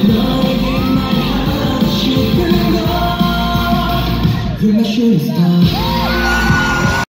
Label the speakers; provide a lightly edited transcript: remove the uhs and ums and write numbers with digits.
Speaker 1: 너에게 말하고 싶은 건 You're my shooting star